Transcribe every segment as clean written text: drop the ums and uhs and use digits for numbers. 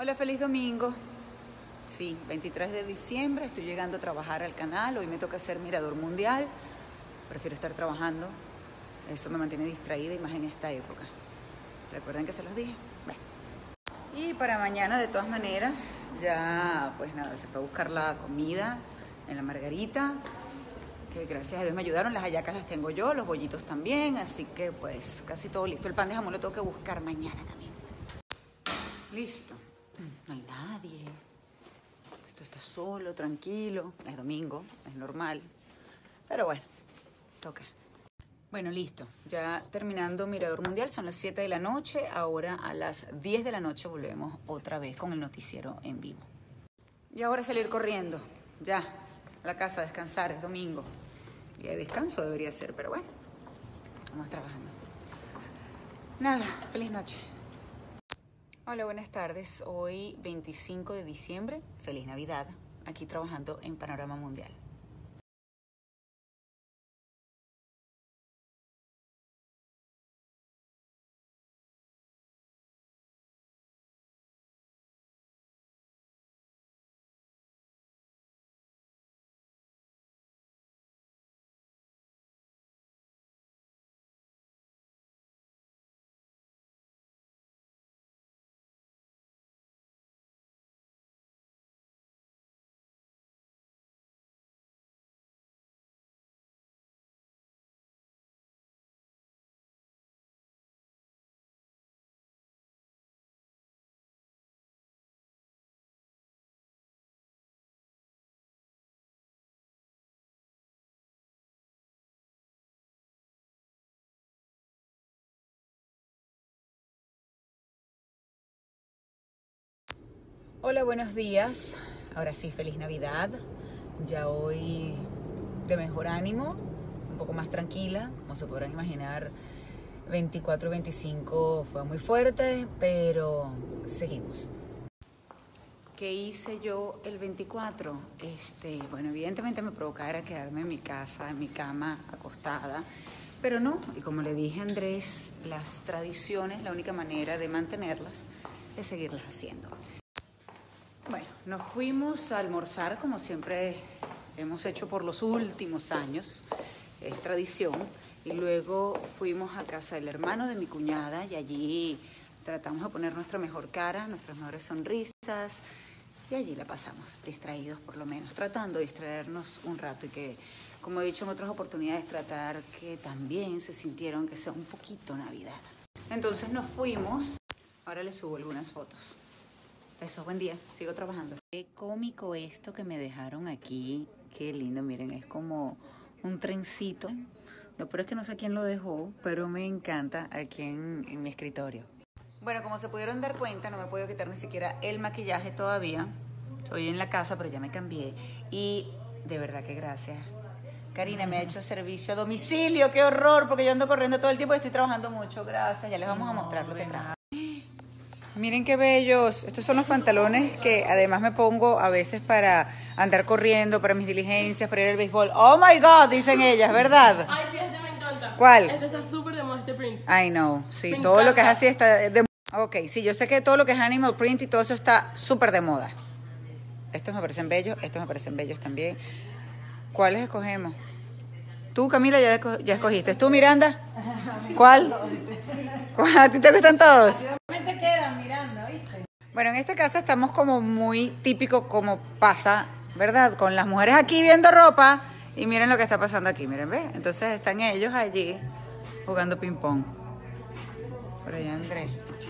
Hola, feliz domingo. Sí, 23 de diciembre, estoy llegando a trabajar al canal. Hoy me toca hacer Mirador Mundial. Prefiero estar trabajando. Eso me mantiene distraída y más en esta época. ¿Recuerden que se los dije? Bueno. Y para mañana, de todas maneras, ya, pues nada, se fue a buscar la comida en la Margarita, que gracias a Dios me ayudaron. Las hallacas las tengo yo, los bollitos también, así que pues casi todo listo. El pan de jamón lo tengo que buscar mañana también. Listo. No hay nadie. Esto está solo, tranquilo. Es domingo, es normal. Pero bueno, toca. Bueno, listo. Ya terminando Mirador Mundial, son las 7 de la noche. Ahora a las 10 de la noche volvemos otra vez con el noticiero en vivo. Y ahora salir corriendo. Ya, a la casa a descansar, es domingo. Día de descanso debería ser, pero bueno, vamos trabajando. Nada, feliz noche. Hola, buenas tardes. Hoy 25 de diciembre, feliz Navidad, aquí trabajando en Panorama Mundial. Hola, buenos días. Ahora sí, feliz Navidad. Ya hoy de mejor ánimo, un poco más tranquila. Como se podrán imaginar, 24 y 25 fue muy fuerte, pero seguimos. ¿Qué hice yo el 24? Bueno, evidentemente me provocaba quedarme en mi casa, en mi cama, acostada. Pero no, y como le dije a Andrés, las tradiciones, la única manera de mantenerlas es seguirlas haciendo. Bueno, nos fuimos a almorzar como siempre hemos hecho por los últimos años, es tradición, y luego fuimos a casa del hermano de mi cuñada y allí tratamos de poner nuestra mejor cara, nuestras mejores sonrisas, y allí la pasamos, distraídos por lo menos, tratando de distraernos un rato y que, como he dicho en otras oportunidades, tratar que también se sintieron que sea un poquito Navidad. Entonces nos fuimos, ahora les subo algunas fotos. Eso, buen día, sigo trabajando. Qué cómico esto que me dejaron aquí, qué lindo, miren, es como un trencito. Lo peor es que no sé quién lo dejó, pero me encanta aquí en mi escritorio. Bueno, como se pudieron dar cuenta, no me puedo quitar ni siquiera el maquillaje todavía. Estoy en la casa, pero ya me cambié. Y de verdad que gracias. Karina me ha hecho servicio a domicilio, qué horror, porque yo ando corriendo todo el tiempo y estoy trabajando mucho. Gracias, ya les vamos a mostrar lo que trajo. Miren qué bellos. Estos son los pantalones que además me pongo a veces para andar corriendo, para mis diligencias, para ir al béisbol. Oh my God, dicen ellas, ¿verdad? Ay, este me encanta. ¿Cuál? Este está súper de moda, este print. I know, sí, Me todo encanta. lo que es así está de moda. Ok, sí, yo sé que todo lo que es animal print y todo eso está súper de moda. Estos me parecen bellos, estos me parecen bellos también. ¿Cuáles escogemos? Tú, Camila, ya escogiste. ¿Tú, Miranda? ¿Cuál? ¿A ti te gustan todos? Te quedan mirando, ¿viste? Bueno, en esta casa estamos como muy típico como pasa, ¿verdad? Con las mujeres aquí viendo ropa y miren lo que está pasando aquí, miren, ¿ves? Entonces están ellos allí jugando ping pong. Por allá Andrés.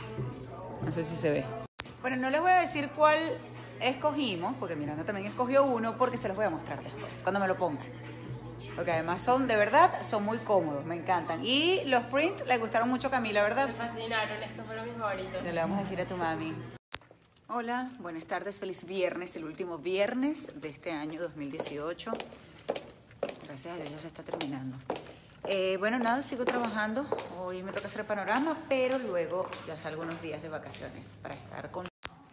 No sé si se ve. Bueno, no les voy a decir cuál escogimos, porque Miranda también escogió uno, porque se los voy a mostrar después, cuando me lo pongan. Porque además son, de verdad, son muy cómodos, me encantan. Y los prints les gustaron mucho a Camila, ¿verdad? Me fascinaron, estos fueron mis favoritos. Le vamos a decir a tu mami. Hola, buenas tardes, feliz viernes, el último viernes de este año 2018. Gracias a Dios ya se está terminando. Bueno, nada, sigo trabajando. Hoy me toca hacer panorama, pero luego ya salgo unos días de vacaciones para estar con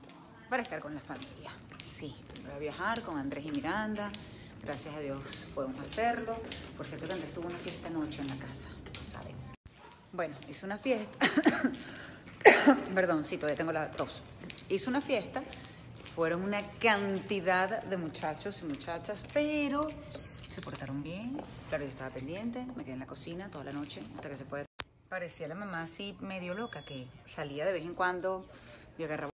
la familia. Sí, voy a viajar con Andrés y Miranda. Gracias a Dios podemos hacerlo. Por cierto que Andrés tuvo una fiesta anoche en la casa, lo saben. Bueno, hizo una fiesta. Perdón, sí, todavía tengo la tos. hizo una fiesta, fueron una cantidad de muchachos y muchachas, pero se portaron bien. Claro, yo estaba pendiente, me quedé en la cocina toda la noche hasta que se fue. Parecía la mamá así medio loca, que salía de vez en cuando y agarraba